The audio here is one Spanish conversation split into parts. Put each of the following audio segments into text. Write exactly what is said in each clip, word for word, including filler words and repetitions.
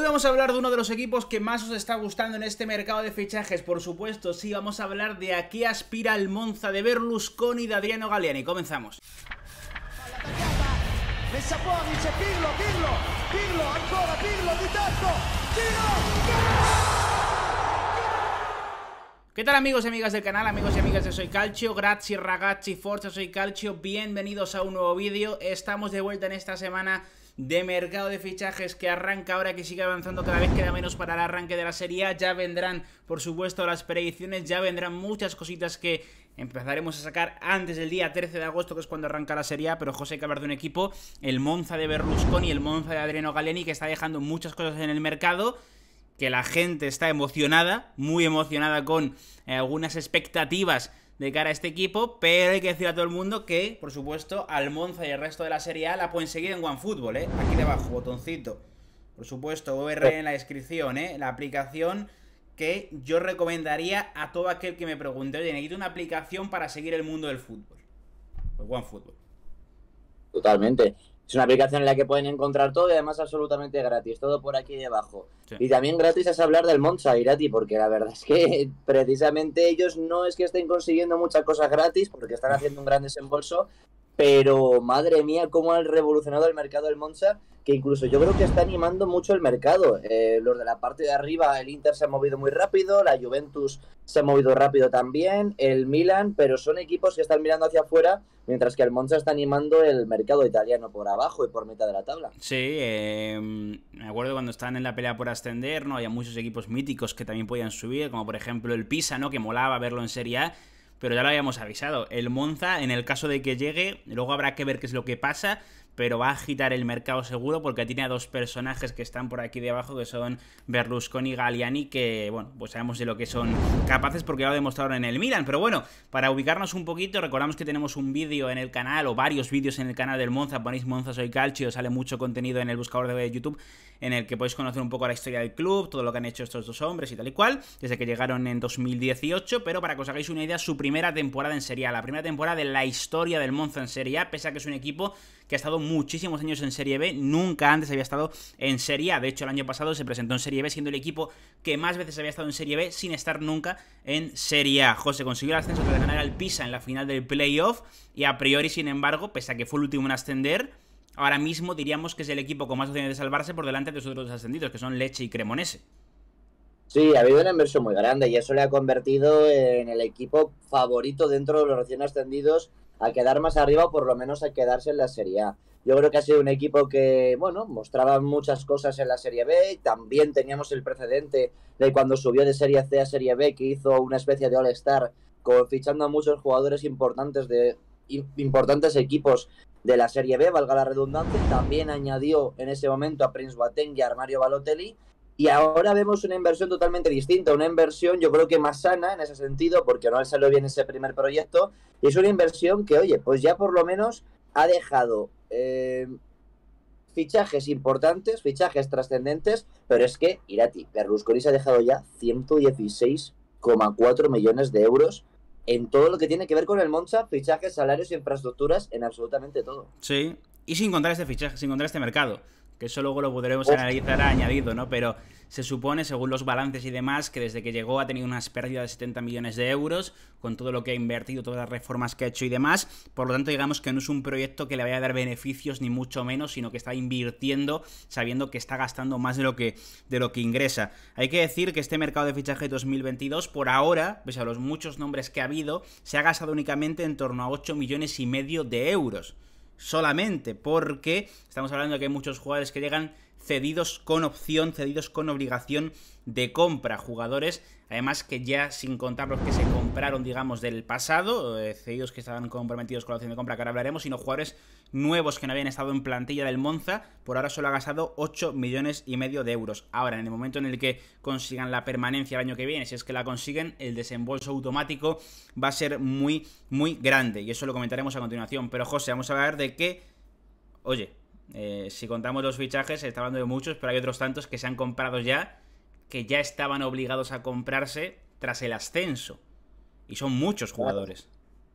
Hoy vamos a hablar de uno de los equipos que más os está gustando en este mercado de fichajes. Por supuesto, sí, vamos a hablar de a qué aspira el Monza de Berlusconi y de Adriano Galliani. Comenzamos. Messa fuori, c'è Pirlo, Pirlo, Pirlo, ancora Pirlo di tacco, tiro, ¿Qué tal amigos y amigas del canal, amigos y amigas de Soy Calcio? Grazie ragazzi, forza Soy Calcio, bienvenidos a un nuevo vídeo. Estamos de vuelta en esta semana de mercado de fichajes que arranca ahora, que sigue avanzando, cada vez queda menos para el arranque de la Serie A. Ya vendrán, por supuesto, las predicciones, ya vendrán muchas cositas que empezaremos a sacar antes del día trece de agosto, que es cuando arranca la Serie A. Pero José, hay que hablar de un equipo, el Monza de Berlusconi, el Monza de Adriano Galliani, que está dejando muchas cosas en el mercado, que la gente está emocionada, muy emocionada, con eh, algunas expectativas de cara a este equipo, pero hay que decir a todo el mundo que, por supuesto, al Monza y el resto de la Serie A la pueden seguir en OneFootball, ¿eh? Aquí debajo, botoncito. Por supuesto, U R L en la descripción, ¿eh? La aplicación que yo recomendaría a todo aquel que me pregunte, oye, necesito una aplicación para seguir el mundo del fútbol. Pues OneFootball. Totalmente. Es una aplicación en la que pueden encontrar todo y además absolutamente gratis, todo por aquí debajo. Sí. Y también gratis es hablar del Monza, Irati, porque la verdad es que precisamente ellos no es que estén consiguiendo muchas cosas gratis, porque están haciendo un gran desembolso, pero madre mía, cómo han revolucionado el mercado del Monza, que incluso yo creo que está animando mucho el mercado. Eh, los de la parte de arriba, el Inter se ha movido muy rápido, la Juventus se ha movido rápido también, el Milan, pero son equipos que están mirando hacia afuera, mientras que el Monza está animando el mercado italiano por abajo y por mitad de la tabla. Sí, eh, me acuerdo cuando estaban en la pelea por ascender, ¿no? Había muchos equipos míticos que también podían subir, como por ejemplo el Pisa, ¿no? Que molaba verlo en Serie A, pero ya lo habíamos avisado. El Monza, en el caso de que llegue, luego habrá que ver qué es lo que pasa, pero va a agitar el mercado seguro, porque tiene a dos personajes que están por aquí debajo, que son Berlusconi y Galliani, que, bueno, pues sabemos de lo que son capaces porque ya lo demostraron en el Milan. Pero bueno, para ubicarnos un poquito, recordamos que tenemos un vídeo en el canal, o varios vídeos en el canal del Monza. Ponéis Monza Soy Calcio, sale mucho contenido en el buscador de YouTube, en el que podéis conocer un poco la historia del club, todo lo que han hecho estos dos hombres y tal y cual, desde que llegaron en dos mil dieciocho. Pero para que os hagáis una idea, su primera temporada en Serie A, la primera temporada de la historia del Monza en Serie A, pese a que es un equipo que ha estado muchísimos años en Serie B, nunca antes había estado en Serie A. De hecho, el año pasado se presentó en Serie B, siendo el equipo que más veces había estado en Serie B sin estar nunca en Serie A. José consiguió el ascenso tras ganar al Pisa en la final del playoff, y a priori, sin embargo, pese a que fue el último en ascender, ahora mismo diríamos que es el equipo con más opciones de salvarse por delante de los otros ascendidos, que son Lecce y Cremonese. Sí, ha habido una inversión muy grande y eso le ha convertido en el equipo favorito dentro de los recién ascendidos a quedar más arriba, o por lo menos a quedarse en la Serie A. Yo creo que ha sido un equipo que, bueno, mostraba muchas cosas en la Serie B. También teníamos el precedente de cuando subió de Serie C a Serie B, que hizo una especie de All-Star, fichando a muchos jugadores importantes de importantes equipos de la Serie B, valga la redundancia. También añadió en ese momento a Prince Boateng y a Mario Balotelli. Y ahora vemos una inversión totalmente distinta, una inversión yo creo que más sana en ese sentido, porque no le salió bien ese primer proyecto, y es una inversión que, oye, pues ya por lo menos ha dejado eh, fichajes importantes, fichajes trascendentes, pero es que, Irati, Berlusconi se ha dejado ya ciento dieciséis coma cuatro millones de euros en todo lo que tiene que ver con el Monza, fichajes, salarios e infraestructuras, en absolutamente todo. Sí, y sin contar este fichaje, sin contar este mercado, que eso luego lo podremos analizar añadido, ¿no? Pero se supone, según los balances y demás, que desde que llegó ha tenido unas pérdidas de setenta millones de euros, con todo lo que ha invertido, todas las reformas que ha hecho y demás. Por lo tanto, digamos que no es un proyecto que le vaya a dar beneficios, ni mucho menos, sino que está invirtiendo sabiendo que está gastando más de lo que, de lo que ingresa. Hay que decir que este mercado de fichaje dos mil veintidós, por ahora, pese a los muchos nombres que ha habido, se ha gastado únicamente en torno a ocho millones y medio de euros. Solamente porque estamos hablando de que hay muchos jugadores que llegan cedidos con opción, cedidos con obligación de compra, jugadores además que ya sin contar los que se compraron, digamos, del pasado, eh, cedidos que estaban comprometidos con la opción de compra, que ahora hablaremos, sino jugadores nuevos que no habían estado en plantilla del Monza. Por ahora solo ha gastado ocho millones y medio de euros. Ahora, en el momento en el que consigan la permanencia el año que viene, si es que la consiguen, el desembolso automático va a ser muy, muy grande, y eso lo comentaremos a continuación. Pero José, vamos a hablar de que, oye, eh, si contamos los fichajes, se está hablando de muchos, pero hay otros tantos que se han comprado ya, que ya estaban obligados a comprarse tras el ascenso, y son muchos jugadores.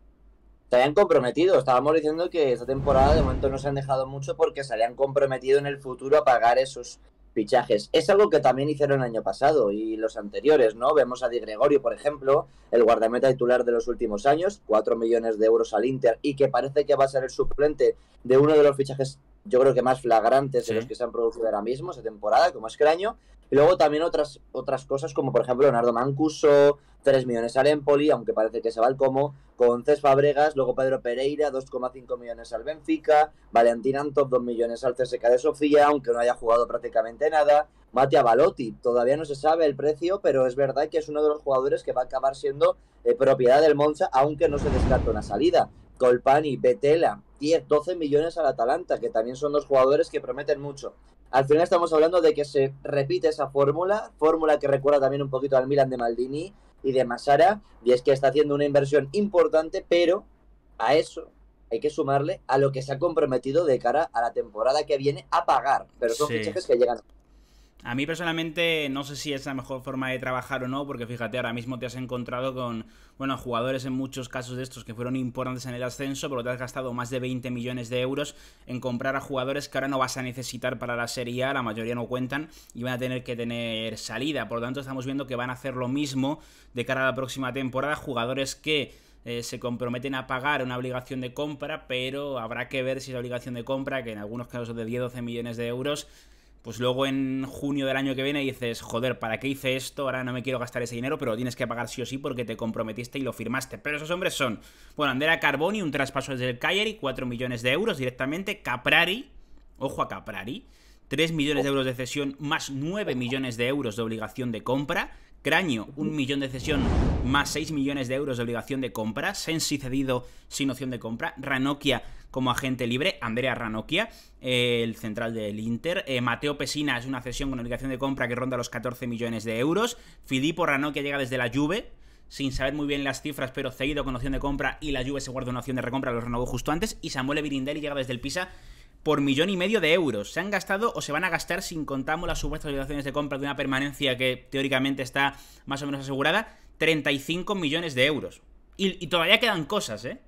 Se habían comprometido, estábamos diciendo que esta temporada de momento no se han dejado mucho porque se habían comprometido en el futuro a pagar esos fichajes. Es algo que también hicieron el año pasado y los anteriores, ¿no? Vemos a Di Gregorio, por ejemplo, el guardameta titular de los últimos años, cuatro millones de euros al Inter, y que parece que va a ser el suplente de uno de los fichajes, yo creo que más flagrantes de sí. los que se han producido ahora mismo, esta temporada, como es Craño. Y luego también otras, otras cosas, como por ejemplo Leonardo Mancuso, tres millones al Empoli, aunque parece que se va al Como, con Cés Fabregas, luego Pedro Pereira, dos coma cinco millones al Benfica, Valentín Antov, dos millones al C S K A de Sofía, aunque no haya jugado prácticamente nada, Mattia Balotti, todavía no se sabe el precio, pero es verdad que es uno de los jugadores que va a acabar siendo eh, propiedad del Monza, aunque no se descarta una salida. Colpani, Betela, diez, doce millones al Atalanta, que también son dos jugadores que prometen mucho. Al final estamos hablando de que se repite esa fórmula, fórmula que recuerda también un poquito al Milan de Maldini y de Massara, y es que está haciendo una inversión importante, pero a eso hay que sumarle a lo que se ha comprometido de cara a la temporada que viene a pagar, pero son sí. fichajes que llegan. A mí personalmente no sé si es la mejor forma de trabajar o no, porque fíjate, ahora mismo te has encontrado con, bueno, jugadores en muchos casos de estos que fueron importantes en el ascenso, pero te has gastado más de veinte millones de euros en comprar a jugadores que ahora no vas a necesitar para la Serie A, la mayoría no cuentan y van a tener que tener salida. Por lo tanto, estamos viendo que van a hacer lo mismo de cara a la próxima temporada, jugadores que eh, se comprometen a pagar una obligación de compra, pero habrá que ver si esa obligación de compra, que en algunos casos es de diez a doce millones de euros, pues luego en junio del año que viene dices, joder, ¿para qué hice esto? Ahora no me quiero gastar ese dinero, pero lo tienes que pagar sí o sí porque te comprometiste y lo firmaste. Pero esos hombres son, bueno, Andrea Carboni, un traspaso desde el Cagliari, cuatro millones de euros directamente. Caprari, ojo a Caprari, tres millones de euros de cesión más nueve millones de euros de obligación de compra. Craño, un millón de cesión más seis millones de euros de obligación de compra. Sensi cedido sin opción de compra. Ranocchia como agente libre. Andrea Ranocchia, eh, el central del Inter. Eh, Matteo Pessina es una cesión con obligación de compra que ronda los catorce millones de euros. Filippo Ranocchia llega desde la Juve, sin saber muy bien las cifras, pero cedido con opción de compra, y la Juve se guarda una opción de recompra, lo renovó justo antes. Y Samuele Birindelli llega desde el Pisa por millón y medio de euros. Se han gastado o se van a gastar, sin contamos las supuestas obligaciones de compra de una permanencia que teóricamente está más o menos asegurada, treinta y cinco millones de euros. Y, y todavía quedan cosas, ¿eh?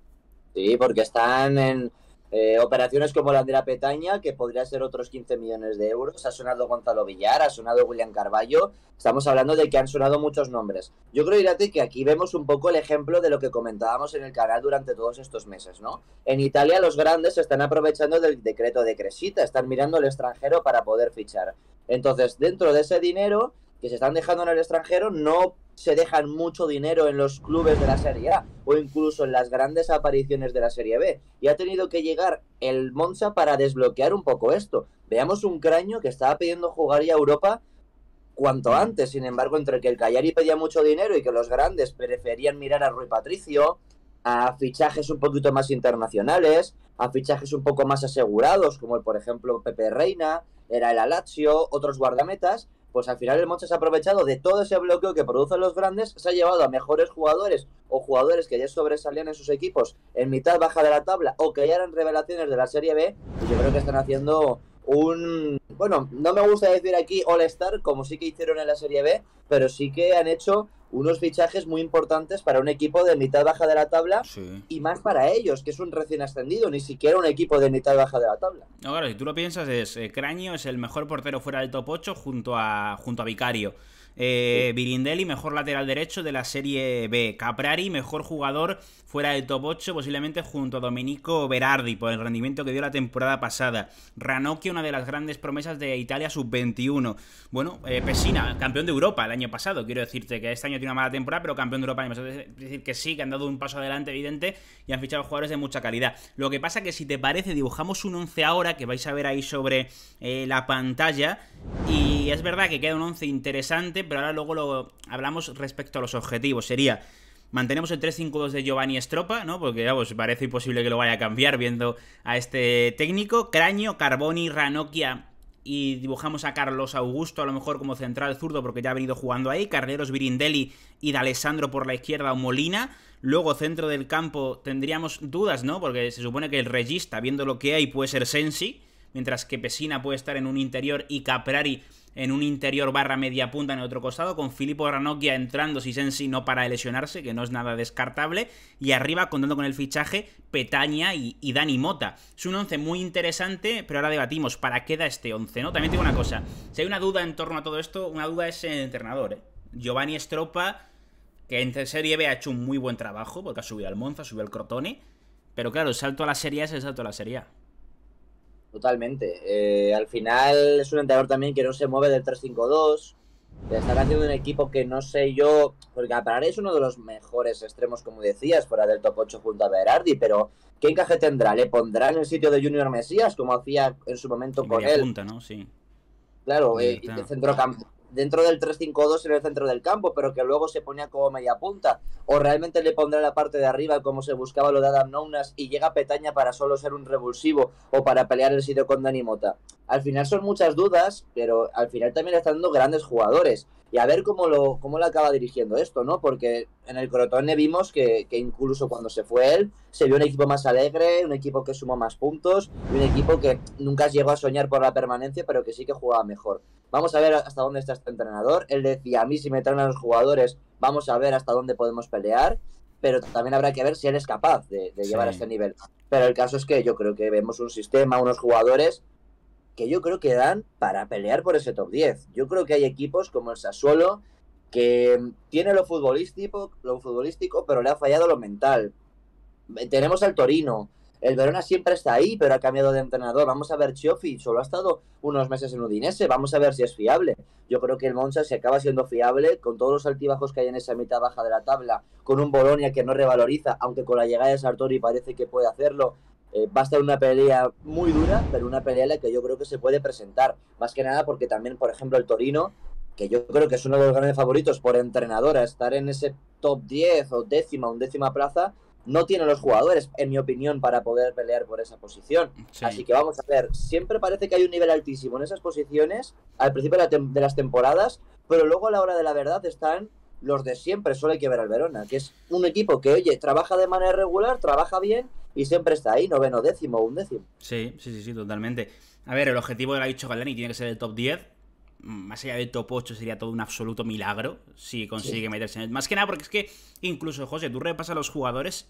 Sí, porque están en eh, operaciones como la de la Petaña, que podría ser otros quince millones de euros. Ha sonado Gonzalo Villar, ha sonado William Carvalho. Estamos hablando de que han sonado muchos nombres. Yo creo, Irati, que aquí vemos un poco el ejemplo de lo que comentábamos en el canal durante todos estos meses, ¿no? En Italia los grandes se están aprovechando del decreto de Crescita, están mirando al extranjero para poder fichar. Entonces, dentro de ese dinero que se están dejando en el extranjero, no se dejan mucho dinero en los clubes de la Serie A o incluso en las grandes apariciones de la Serie B. Y ha tenido que llegar el Monza para desbloquear un poco esto. Veamos un Craño que estaba pidiendo jugar ya a Europa cuanto antes. Sin embargo, entre que el Cagliari pedía mucho dinero y que los grandes preferían mirar a Rui Patricio, a fichajes un poquito más internacionales, a fichajes un poco más asegurados, como el, por ejemplo, Pepe Reina, era el Lazio, otros guardametas, pues al final el Monza se ha aprovechado de todo ese bloqueo que producen los grandes, se ha llevado a mejores jugadores o jugadores que ya sobresalían en sus equipos en mitad baja de la tabla o que ya eran revelaciones de la Serie B, y yo creo que están haciendo un... Bueno, no me gusta decir aquí All-Star, como sí que hicieron en la Serie B, pero sí que han hecho unos fichajes muy importantes para un equipo de mitad baja de la tabla, sí. Y más para ellos, que es un recién ascendido, ni siquiera un equipo de mitad baja de la tabla. No, claro, si tú lo piensas, es eh, Craño es el mejor portero fuera del top ocho junto a, junto a Vicario. Eh, sí. Birindelli, mejor lateral derecho de la Serie B. Caprari, mejor jugador fuera del top ocho, posiblemente junto a Domenico Berardi, por el rendimiento que dio la temporada pasada. Ranocchia, una de las grandes promesas de Italia sub veintiuno. Bueno, eh, Pessina, campeón de Europa el año pasado. Quiero decirte que este año tiene una mala temporada, pero campeón de Europa el año pasado. Es decir, que sí, que han dado un paso adelante evidente y han fichado jugadores de mucha calidad. Lo que pasa que, si te parece, dibujamos un once ahora, que vais a ver ahí sobre eh, la pantalla. Y es verdad que queda un once interesante, pero ahora luego lo hablamos respecto a los objetivos. Sería, mantenemos el tres cinco dos de Giovanni Stroppa, ¿no? Porque ya pues parece imposible que lo vaya a cambiar viendo a este técnico. Craño, Carboni, Ranocchia, y dibujamos a Carlos Augusto a lo mejor como central zurdo porque ya ha venido jugando ahí. Carreros, Birindelli y D'Alessandro por la izquierda o Molina. Luego centro del campo tendríamos dudas, ¿no? Porque se supone que el regista, viendo lo que hay, puede ser Sensi, mientras que Pessina puede estar en un interior y Caprari en un interior barra media punta en el otro costado, con Filippo Ranocchia entrando si Sensi no para de lesionarse, que no es nada descartable, y arriba contando con el fichaje Petagna y, y Dani Mota. Es un once muy interesante, pero ahora debatimos para qué da este once, ¿no? También tengo una cosa, si hay una duda en torno a todo esto, una duda es el entrenador, ¿eh? Giovanni Stroppa, que en Serie B ha hecho un muy buen trabajo, porque ha subido al Monza, ha subido al Crotone, pero claro, el salto a la Serie A es el salto a la Serie A. Totalmente. Eh, al final es un entrenador también que no se mueve del tres cinco dos. Están haciendo un equipo que no sé yo, porque Aparare es uno de los mejores extremos, como decías, fuera del top ocho junto a Berardi, pero ¿qué encaje tendrá? ¿Le pondrá en el sitio de Junior Mesías, como hacía en su momento Y con media él? punta, ¿no? Sí. Claro, eh, de centrocampo, dentro del tres cinco dos en el centro del campo, pero que luego se ponía como media punta. O realmente le pondrá la parte de arriba como se buscaba lo de Adam Nounas y llega Petagna para solo ser un revulsivo o para pelear el sitio con Dani Mota. Al final son muchas dudas, pero al final también están dando grandes jugadores. Y a ver cómo lo, cómo lo acaba dirigiendo esto, ¿no? Porque en el Crotone vimos que, que incluso cuando se fue él, se vio un equipo más alegre, un equipo que sumó más puntos y un equipo que nunca llegó a soñar por la permanencia, pero que sí que jugaba mejor. Vamos a ver hasta dónde está este entrenador. Él decía, a mí si me traen a los jugadores, vamos a ver hasta dónde podemos pelear, pero también habrá que ver si él es capaz de, de sí. llevar a este nivel. Pero el caso es que yo creo que vemos un sistema, unos jugadores que yo creo que dan para pelear por ese top diez. Yo creo que hay equipos como el Sassuolo que tiene lo futbolístico, lo futbolístico, pero le ha fallado lo mental. Tenemos al Torino. El Verona siempre está ahí, pero ha cambiado de entrenador. Vamos a ver Cioffi, solo ha estado unos meses en Udinese. Vamos a ver si es fiable. Yo creo que el Monza, si acaba siendo fiable, con todos los altibajos que hay en esa mitad baja de la tabla, con un Bologna que no revaloriza, aunque con la llegada de Sartori parece que puede hacerlo, eh, va a estar una pelea muy dura, pero una pelea en la que yo creo que se puede presentar. Más que nada porque también, por ejemplo, el Torino, que yo creo que es uno de los grandes favoritos por entrenador a estar en ese top diez o décima, undécima plaza, no tiene los jugadores, en mi opinión, para poder pelear por esa posición. Sí. Así que vamos a ver, siempre parece que hay un nivel altísimo en esas posiciones al principio de, la de las temporadas, pero luego a la hora de la verdad están los de siempre. Solo hay que ver al Verona, que es un equipo que, oye, trabaja de manera regular, trabaja bien y siempre está ahí, noveno, décimo, undécimo. Sí, sí, sí, sí, totalmente. A ver, el objetivo de la dicho Galani tiene que ser el top diez. Más allá del top ocho sería todo un absoluto milagro si consigue sí. meterse en el... Más que nada porque es que incluso, José, tú repasas a los jugadores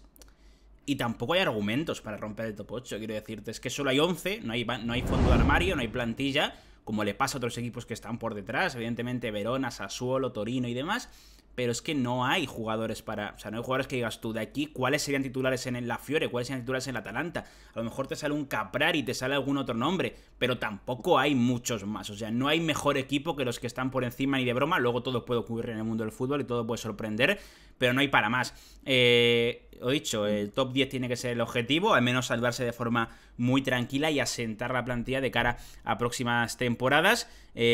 y tampoco hay argumentos para romper el top ocho. Quiero decirte, es que solo hay once, no hay, no hay fondo de armario, no hay plantilla, como le pasa a otros equipos que están por detrás, evidentemente Verona, Sassuolo, Torino y demás, pero es que no hay jugadores para... O sea, no hay jugadores que digas tú, de aquí, ¿cuáles serían titulares en la Fiore? ¿Cuáles serían titulares en la Atalanta? A lo mejor te sale un Caprari, te sale algún otro nombre, pero tampoco hay muchos más. O sea, no hay mejor equipo que los que están por encima ni de broma. Luego todo puede ocurrir en el mundo del fútbol y todo puede sorprender, pero no hay para más. Eh, lo dicho, el top diez tiene que ser el objetivo, al menos salvarse de forma muy tranquila y asentar la plantilla de cara a próximas temporadas.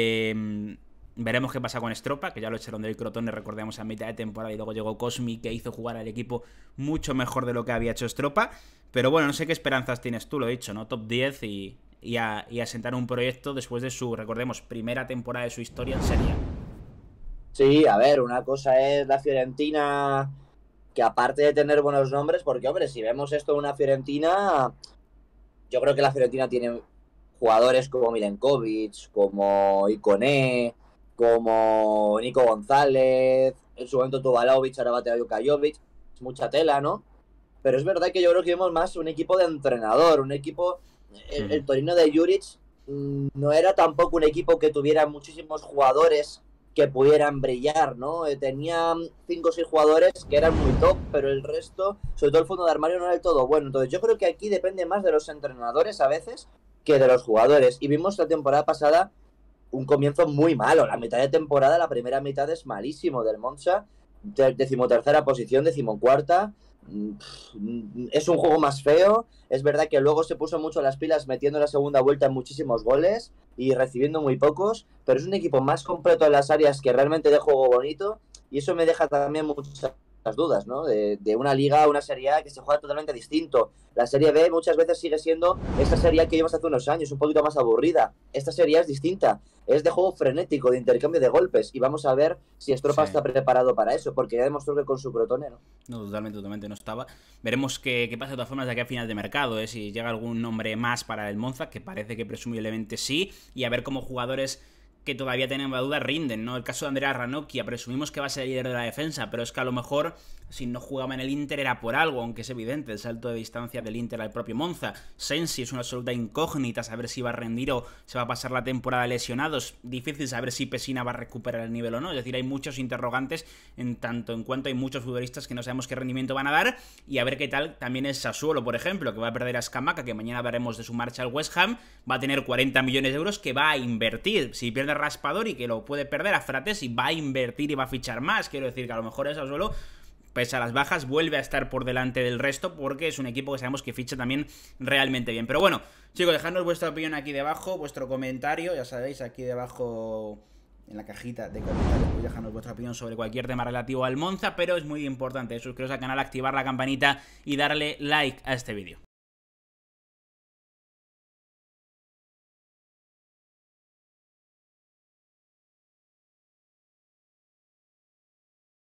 Eh... Veremos qué pasa con Stroppa, que ya lo echaron del Crotone, recordemos, a mitad de temporada, y luego llegó Cosmi, que hizo jugar al equipo mucho mejor de lo que había hecho Stroppa. Pero bueno, no sé qué esperanzas tienes tú, lo he dicho, ¿no? Top diez y, y, a, y a sentar un proyecto después de su, recordemos, primera temporada de su historia en Serie A. Sí, a ver, una cosa es la Fiorentina, que aparte de tener buenos nombres, porque, hombre, si vemos esto en una Fiorentina, yo creo que la Fiorentina tiene jugadores como Milenkovic, como Ikoné, como Nico González, en su momento tuvo Vlahovic, ahora va a tener a Jukajovic, es mucha tela, ¿no? Pero es verdad que yo creo que vemos más un equipo de entrenador, un equipo, el, el Torino de Juric mmm, no era tampoco un equipo que tuviera muchísimos jugadores que pudieran brillar, ¿no? Eh, tenían cinco o seis jugadores que eran muy top, pero el resto, sobre todo el fondo de armario, no era del todo bueno. Entonces yo creo que aquí depende más de los entrenadores a veces que de los jugadores. Y vimos la temporada pasada un comienzo muy malo. La mitad de temporada, la primera mitad es malísimo del Monza. De, decimotercera posición, decimocuarta. Es un juego más feo. Es verdad que luego se puso mucho las pilas metiendo la segunda vuelta en muchísimos goles y recibiendo muy pocos, pero es un equipo más completo en las áreas que realmente de juego bonito, y eso me deja también muchas dudas, ¿no? De, de una liga a una Serie A que se juega totalmente distinto. La Serie B muchas veces sigue siendo esta Serie A que vimos hace unos años, un poquito más aburrida. Esta Serie A es distinta, es de juego frenético, de intercambio de golpes, y vamos a ver si Stroppa sí. está preparado para eso, porque ya demostró que con su Crotone, ¿no? No, totalmente, totalmente no estaba. Veremos qué, qué pasa de todas formas de aquí a final de mercado, ¿eh? Si llega algún nombre más para el Monza, que parece que presumiblemente sí, y a ver cómo jugadores que todavía tenemos la duda rinden, ¿no? El caso de Andrea Ranocchia, presumimos que va a ser el líder de la defensa, pero es que a lo mejor si no jugaba en el Inter era por algo, aunque es evidente el salto de distancia del Inter al propio Monza. Sensi es una absoluta incógnita, saber si va a rendir o se va a pasar la temporada lesionados, difícil saber si Pessina va a recuperar el nivel o no, es decir, hay muchos interrogantes en tanto en cuanto hay muchos futbolistas que no sabemos qué rendimiento van a dar, y a ver qué tal también es Sassuolo, por ejemplo, que va a perder a Scamacca, que mañana veremos de su marcha al West Ham, va a tener cuarenta millones de euros que va a invertir. Si pierde Raspadori, que lo puede perder, a Fratesi va a invertir y va a fichar más. Quiero decir que a lo mejor eso solo, pese a las bajas, vuelve a estar por delante del resto, porque es un equipo que sabemos que ficha también realmente bien. Pero bueno, chicos, dejadnos vuestra opinión aquí debajo, vuestro comentario, ya sabéis, aquí debajo en la cajita de comentarios, pues dejadnos vuestra opinión sobre cualquier tema relativo al Monza, pero es muy importante suscribiros al canal, activar la campanita y darle like a este vídeo.